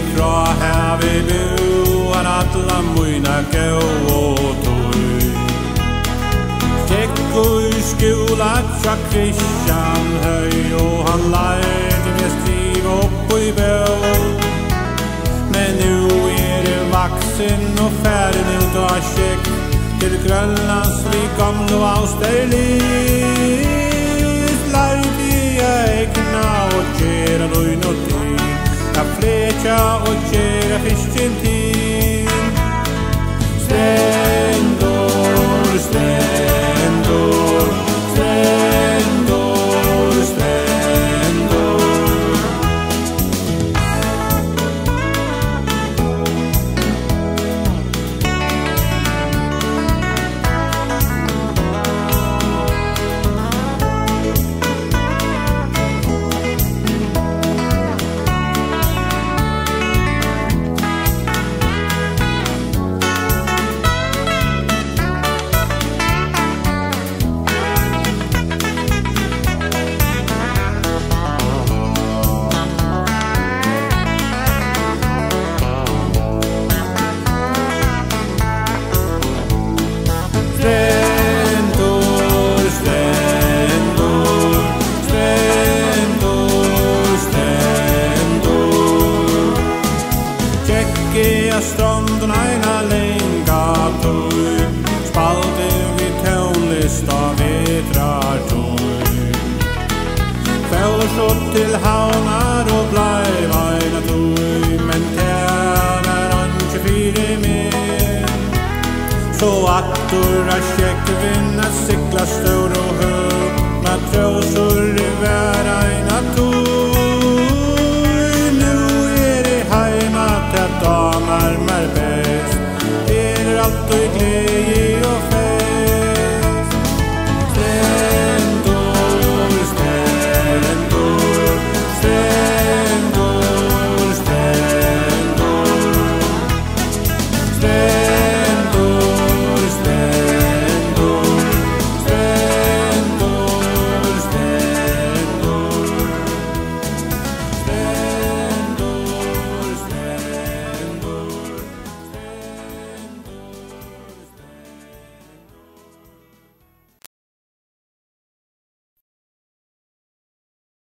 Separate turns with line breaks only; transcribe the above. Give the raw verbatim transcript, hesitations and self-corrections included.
fra här vi boar alla mina gå och tog. Gick i skola tja Christian höj och han lärde mig skriva upp i bön. Men nu är det vuxen och färdig ut och check till Grönlands vi gamla och Austerlitz. Lärde jag egna och gera lögn och tid. Jag flätja och gera fisken tid. Strändor, strändor, strändor, strändor. Strändor, strändor, strändor, strändor. Tjeckiga stränderna ena länga tog. Spalten vid tonlist av vetrar tog. Fällsåt till havnar och blaiva ena tog. Men tävar inte fyra mer. Så attora tjeckvinna cykla stor och hög. Matrosor i världen tog. Nu är det hemma till damer med